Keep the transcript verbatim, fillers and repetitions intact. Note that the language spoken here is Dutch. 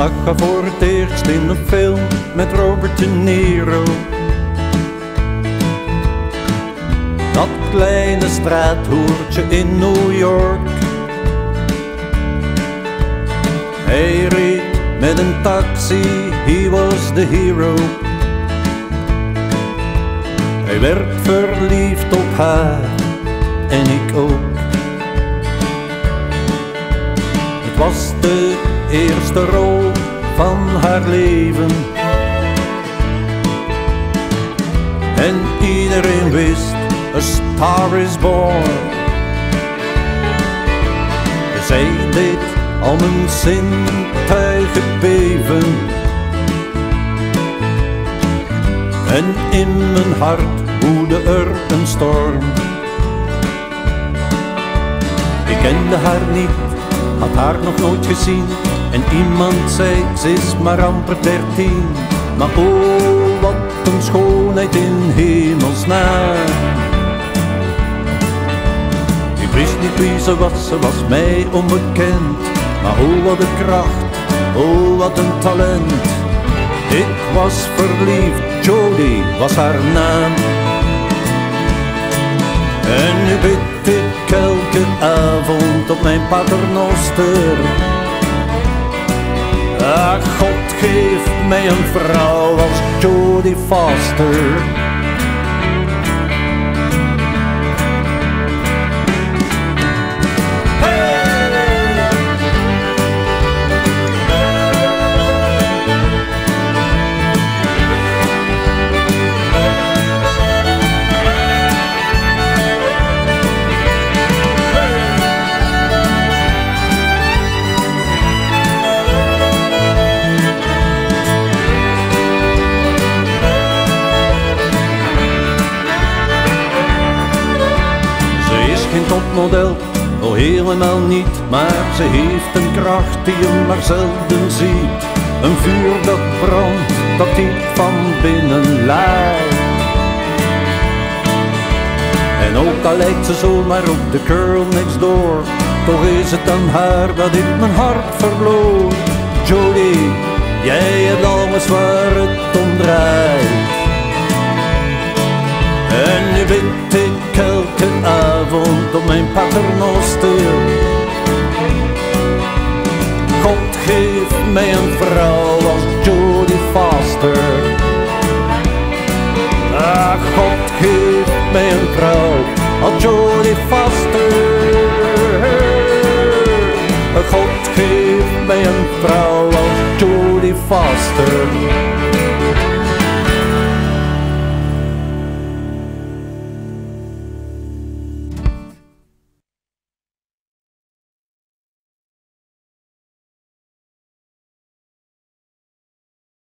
zag haar voor het eerst in een film met Robert De Niro. Dat kleine straathoertje in New York. Hij reed met een taxi, he was the hero. Hij werd verliefd op haar en ik ook. Het was de eerste rol van haar leven. En iedereen wist, a star is born. Zij deed al mijn zintuigen beven. En in mijn hart woedde er een storm. Ik kende haar niet, had haar nog nooit gezien. En iemand zei, ze is maar amper dertien. Maar oh, wat een schoonheid in hemelsnaam. Ik wist niet wie ze was, ze was mij onbekend. Maar oh, wat een kracht, oh, wat een talent. Ik was verliefd, Jodie was haar naam. En nu bid ik elke avond op mijn paternoster. Ach, God geef mij een vrouw als Jodie Foster. Geen topmodel, oh helemaal niet. Maar ze heeft een kracht die je maar zelden ziet. Een vuur dat brandt, dat diep van binnen lijkt. En ook al lijkt ze zomaar op de girl next door, toch is het aan haar dat ik mijn hart verloor. Jodie, jij hebt alles waar het om draait. En nu bid ik elke avond op mijn paternoster. God geef mij een vrouw als Jodie Foster. Ah, God geef mij een vrouw als Jodie Foster. God geef mij een vrouw als Jodie Foster.